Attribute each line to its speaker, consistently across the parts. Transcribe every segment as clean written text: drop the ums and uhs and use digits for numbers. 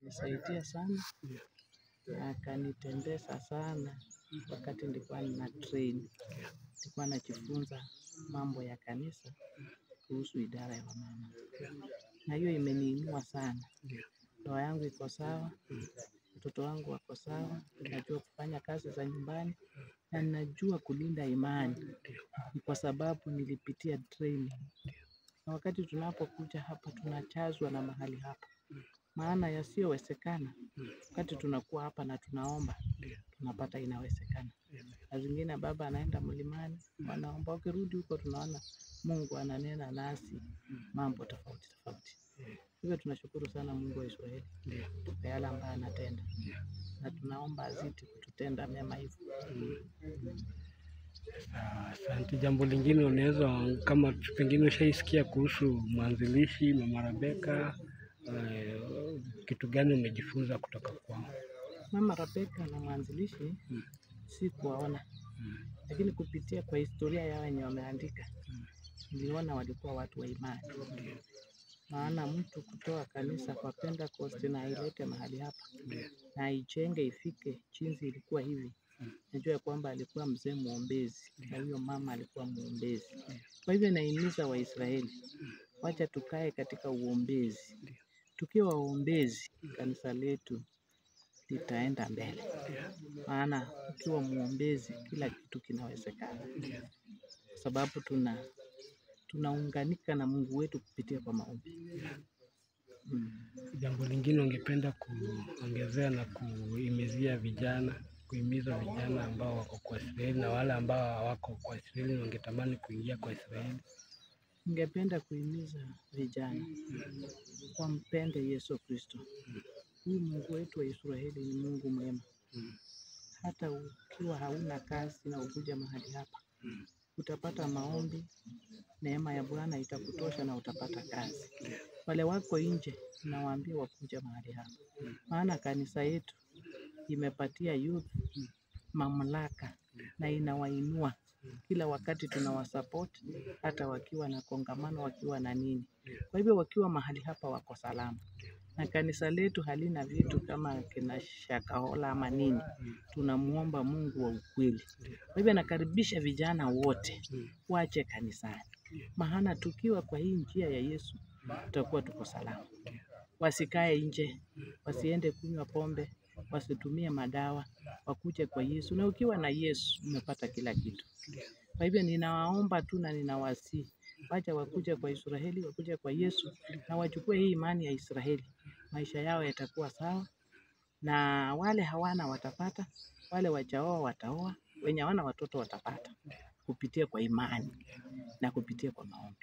Speaker 1: alinisaidia sana na akanitembeza sana wakati nilikuwa nina train. Nilikuwa najifunza mambo ya kanisa kuhusu idara ya wamama. Na hiyo imeniinua sana. Ndoa yangu iko sawa, mtoto wangu wako sawa, najua kufanya kazi za nyumbani na najua kulinda imani. Ni kwa sababu nilipitia training. Na wakati tunapokuja hapa tunachazwa na mahali hapa. Maana yasiyowezekana, wakati tunakuwa hapa na tunaomba, tunapata inawezekana. Saa zingine baba anaenda mlimani, wanaomba, wakirudi huko tunaona Mungu ananena nasi mambo tofauti tofauti. Hivyo tunashukuru sana Mungu wa Israeli kwa yale ambayo anatenda. Na tunaomba azidi kututenda mema hivyo.
Speaker 2: Asante. Jambo lingine unaweza, kama pengine ushaisikia kuhusu mwanzilishi Mama Rebecca, kitu gani umejifunza kutoka kwao?
Speaker 1: Mama Rebecca na mwanzilishi si kuwaona, lakini kupitia kwa historia yao wenye wameandika, niliona walikuwa watu wa imani. Maana mtu kutoa kanisa kwa Pentecost na ailete mahali hapa na aichenge ifike jinsi ilikuwa hivi, najua kwamba alikuwa mzee muombezi, na huyo mama alikuwa muombezi. Kwa hivyo naimiza Waisraeli, wacha tukae katika uombezi. Tukiwa waombezi, kanisa letu litaenda mbele. Maana ukiwa muombezi kila kitu kinawezekana. Sababu tunaunganika na Mungu wetu kupitia kwa maombi.
Speaker 2: Jambo lingine ungependa kuongezea na kuhimiza vijana ambao wako kwa Israeli na wale ambao hawako kwa Israeli na wangetamani kuingia kwa Israeli?
Speaker 1: Ningependa kuhimiza vijana wampende Yesu Kristo. Huyu Mungu wetu wa Israeli ni Mungu mwema. Hata ukiwa hauna kazi na ukuja mahali hapa, utapata maombi, neema ya Bwana itakutosha na utapata kazi. Wale wako nje nawaambia wakuja mahali hapa. Maana kanisa yetu imepatia youth mamlaka na inawainua. Kila wakati tunawasupport, hata wakiwa na kongamano, wakiwa na nini. Kwa hivyo wakiwa mahali hapa wako salama. Na kanisa letu halina vitu kama kina Shakahola ama nini. Tunamuomba Mungu wa ukweli. Kwa hivyo nakaribisha vijana wote wache kanisani. Maana tukiwa kwa hii njia ya Yesu, tutakuwa tuko salama. Wasikae nje, wasiende kunywa pombe, wasitumie madawa, wakuje kwa Yesu. Na ukiwa na Yesu, umepata kila kitu. Kwa hivyo ninawaomba tu na ninawasihi, wacha wakuje kwa Israeli, wakuje kwa Yesu na wachukue hii imani ya Israeli. Maisha yao yatakuwa sawa, na wale hawana watapata, wale wajaoa wataoa, wenye hawana watoto watapata, kupitia kwa imani na kupitia kwa maombi.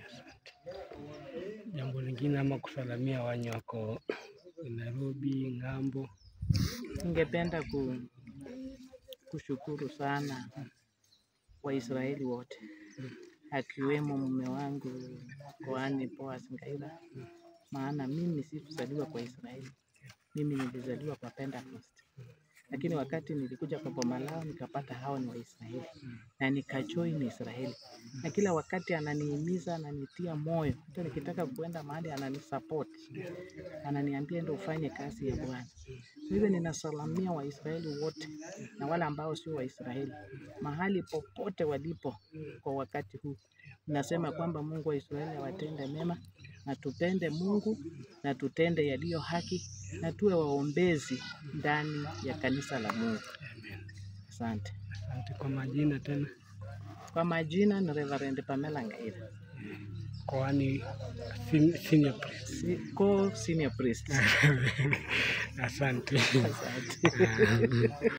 Speaker 2: Jambo lingine ama kusalamia wenye wako Nairobi, ng'ambo?
Speaker 1: Ningependa kushukuru sana Waisraeli wote, akiwemo mume wangu Koani Boaz Ngaira. Maana mimi sikuzaliwa kwa Israeli, mimi nilizaliwa kwa Pentecost. Lakini wakati nilikuja kwa boma lao nikapata hao ni Waisraeli na nikajoin Israeli. Na kila wakati ananihimiza, ananitia moyo. Hata nikitaka kuenda mahali ananisupport. Ananiambia ndio ufanye kazi ya Bwana. Kwa hivyo ninasalamia Waisraeli wote na wale ambao sio Waisraeli mahali popote walipo kwa wakati huu. Nasema kwamba Mungu wa Israeli awatende mema, na tupende Mungu na tutende yaliyo haki na tuwe waombezi ndani ya kanisa la Mungu. Asante.
Speaker 2: Asante. Kwa majina tena?
Speaker 1: Kwa majina ni Reverend Pamela Ngaira.
Speaker 2: Koani senior priest.
Speaker 1: Co-senior priest.
Speaker 2: Asante.
Speaker 1: Asante.